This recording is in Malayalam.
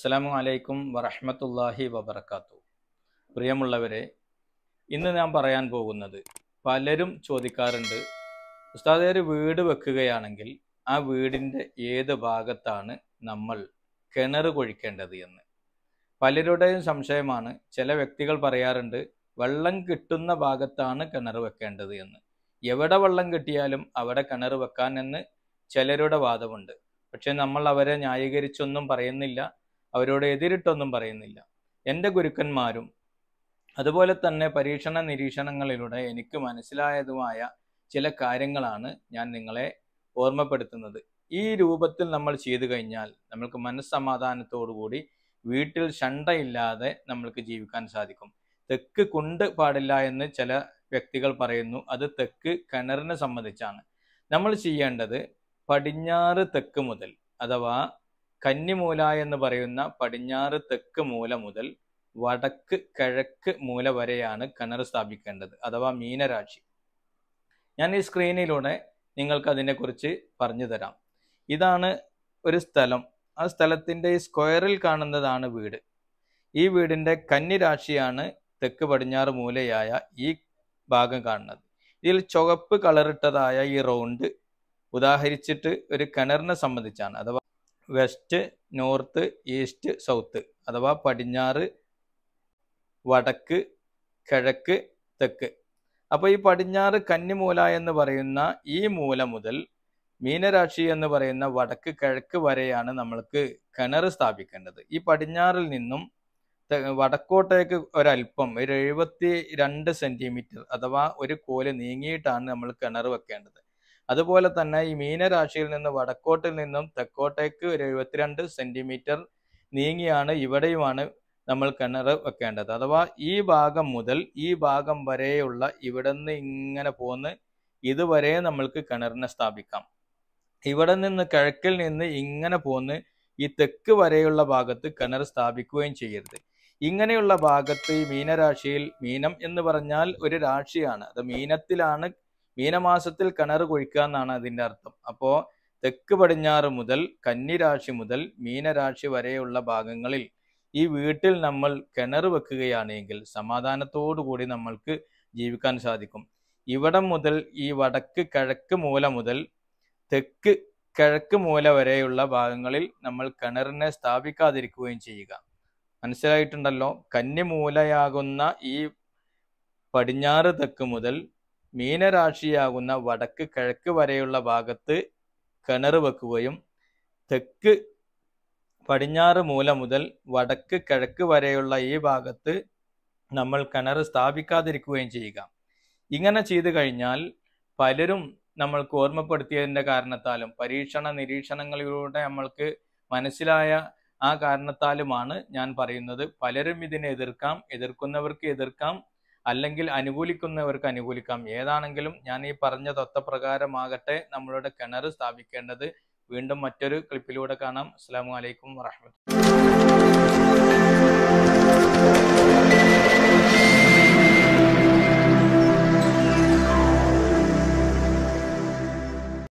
അസ്സലാമു അലൈക്കും വറഹ്മത്തുള്ളാഹി വബറകാതുഹു. പ്രിയമുള്ളവരെ, ഇന്ന് ഞാൻ പറയാൻ പോകുന്നത്, പലരും ചോദിക്കാറുണ്ട്, ഉസ്താദേ, ഒരു വീട് വെക്കുകയാണെങ്കിൽ ആ വീടിൻ്റെ ഏത് ഭാഗത്താണ് നമ്മൾ കിണർ കുഴിക്കേണ്ടത് എന്ന്. പലരുടെയും സംശയമാണ്. ചില വ്യക്തികൾ പറയാറുണ്ട്, വെള്ളം കിട്ടുന്ന ഭാഗത്താണ് കിണർ വെക്കേണ്ടത് എന്ന്. എവിടെ വെള്ളം കിട്ടിയാലും അവിടെ കിണർ വെക്കാൻ എന്ന് ചിലരുടെ വാദമുണ്ട്. പക്ഷെ നമ്മൾ അവരെ ന്യായീകരിച്ചൊന്നും പറയുന്നില്ല, അവരോട് എതിരിട്ടൊന്നും പറയുന്നില്ല. എൻ്റെ ഗുരുക്കന്മാരും അതുപോലെ തന്നെ പരീക്ഷണ നിരീക്ഷണങ്ങളിലൂടെ എനിക്ക് മനസ്സിലായതുമായ ചില കാര്യങ്ങളാണ് ഞാൻ നിങ്ങളെ ഓർമ്മപ്പെടുത്തുന്നത്. ഈ രൂപത്തിൽ നമ്മൾ ചെയ്തു കഴിഞ്ഞാൽ നമ്മൾക്ക് മനസ്സമാധാനത്തോടുകൂടി വീട്ടിൽ ശണ്ടയില്ലാതെ നമ്മൾക്ക് ജീവിക്കാൻ സാധിക്കും. തെക്ക് കുണ്ട് പാടില്ല എന്ന് ചില വ്യക്തികൾ പറയുന്നു. അത് തെക്ക് കിണറിനെ സംബന്ധിച്ചാണ്. നമ്മൾ ചെയ്യേണ്ടത് പടിഞ്ഞാറ് തെക്ക് മുതൽ, അഥവാ കന്നിമൂല എന്ന് പറയുന്ന പടിഞ്ഞാറ് തെക്ക് മൂല മുതൽ വടക്ക് കിഴക്ക് മൂല വരെയാണ് കിണർ സ്ഥാപിക്കേണ്ടത്, അഥവാ മീനരാശി. ഞാൻ ഈ സ്ക്രീനിലൂടെ നിങ്ങൾക്ക് അതിനെക്കുറിച്ച് പറഞ്ഞു തരാം. ഇതാണ് ഒരു സ്ഥലം. ആ സ്ഥലത്തിൻ്റെ ഈ സ്ക്വയറിൽ കാണുന്നതാണ് വീട്. ഈ വീടിൻ്റെ കന്നിരാശിയാണ് തെക്ക് പടിഞ്ഞാറ് മൂലയായ ഈ ഭാഗം കാണുന്നത്. ഇതിൽ ചുവപ്പ് കളറിട്ടതായ ഈ റൗണ്ട് ഉദാഹരിച്ചിട്ട് ഒരു കിണറിനെ സംബന്ധിച്ചാണ്, അഥവാ വെസ്റ്റ്, നോർത്ത്, ഈസ്റ്റ്, സൗത്ത്, അഥവാ പടിഞ്ഞാറ്, വടക്ക്, കിഴക്ക്, തെക്ക്. അപ്പോൾ ഈ പടിഞ്ഞാറ് കന്നിമൂല എന്ന് പറയുന്ന ഈ മൂല മുതൽ മീനരാശി എന്ന് പറയുന്ന വടക്ക് കിഴക്ക് വരെയാണ് നമ്മൾക്ക് കിണർ സ്ഥാപിക്കേണ്ടത്. ഈ പടിഞ്ഞാറിൽ നിന്നും വടക്കോട്ടേക്ക് ഒരല്പം, ഒരു 72 സെന്റിമീറ്റർ അഥവാ ഒരു കോല് നീങ്ങിയിട്ടാണ് നമ്മൾ കിണർ വെക്കേണ്ടത്. അതുപോലെ തന്നെ ഈ മീനരാശിയിൽ നിന്ന് വടക്കോട്ടിൽ നിന്നും തെക്കോട്ടേക്ക് ഒരു 72 സെന്റിമീറ്റർ നീങ്ങിയാണ് ഇവിടെയുമാണ് നമ്മൾ കിണർ വെക്കേണ്ടത്. അഥവാ ഈ ഭാഗം മുതൽ ഈ ഭാഗം വരെയുള്ള ഇവിടെ നിന്ന് ഇങ്ങനെ പോന്ന് ഇതുവരെ നമ്മൾക്ക് കിണറിനെ സ്ഥാപിക്കാം. ഇവിടെ നിന്ന് കിഴക്കിൽ നിന്ന് ഇങ്ങനെ പോന്ന് ഈ തെക്ക് വരെയുള്ള ഭാഗത്ത് കിണർ സ്ഥാപിക്കുകയും ചെയ്യരുത്. ഇങ്ങനെയുള്ള ഭാഗത്ത് ഈ മീനരാശിയിൽ, മീനം എന്ന് പറഞ്ഞാൽ ഒരു രാശിയാണ്, അത് മീനത്തിലാണ്, മീനമാസത്തിൽ കിണർ കുഴിക്കുക എന്നാണ് അതിൻ്റെ അർത്ഥം. അപ്പോൾ തെക്ക് പടിഞ്ഞാറ് മുതൽ കന്നിരാശി മുതൽ മീനരാശി വരെയുള്ള ഭാഗങ്ങളിൽ ഈ വീട്ടിൽ നമ്മൾ കിണർ വെക്കുകയാണെങ്കിൽ സമാധാനത്തോടു കൂടി നമ്മൾക്ക് ജീവിക്കാൻ സാധിക്കും. ഇവിടം മുതൽ ഈ വടക്ക് കിഴക്ക് മൂല മുതൽ തെക്ക് കിഴക്ക് മൂല വരെയുള്ള ഭാഗങ്ങളിൽ നമ്മൾ കിണറിനെ സ്ഥാപിക്കാതിരിക്കുകയും ചെയ്യുക. മനസ്സിലായിട്ടുണ്ടല്ലോ? കന്നിമൂലയാകുന്ന ഈ പടിഞ്ഞാറ് തെക്ക് മുതൽ മീനരാശിയാകുന്ന വടക്ക് കിഴക്ക് വരെയുള്ള ഭാഗത്ത് കിണർ വെക്കുകയും തെക്ക് പടിഞ്ഞാറ് മൂല മുതൽ വടക്ക് കിഴക്ക് വരെയുള്ള ഈ ഭാഗത്ത് നമ്മൾ കിണർ സ്ഥാപിക്കാതിരിക്കുകയും ചെയ്യുക. ഇങ്ങനെ ചെയ്തു കഴിഞ്ഞാൽ പലരും നമ്മൾക്ക് ഓർമ്മപ്പെടുത്തിയതിൻ്റെ കാരണത്താലും പരീക്ഷണ നിരീക്ഷണങ്ങളിലൂടെ നമ്മൾക്ക് മനസ്സിലായ ആ കാരണത്താലുമാണ് ഞാൻ പറയുന്നത്. പലരും ഇതിനെ എതിർക്കാം, എതിർക്കുന്നവർക്ക് എതിർക്കാം, അല്ലെങ്കിൽ അനുകൂലിക്കുന്നവർക്ക് അനുകൂലിക്കാം. ഏതാണെങ്കിലും ഞാൻ ഈ പറഞ്ഞ തത്വപ്രകാരമാകട്ടെ നമ്മളുടെ കിണർ സ്ഥാപിക്കേണ്ടത്. വീണ്ടും മറ്റൊരു ക്ലിപ്പിലൂടെ കാണാം. അസ്സലാമു അലൈക്കും വറഹ്മത്തുള്ളാഹി.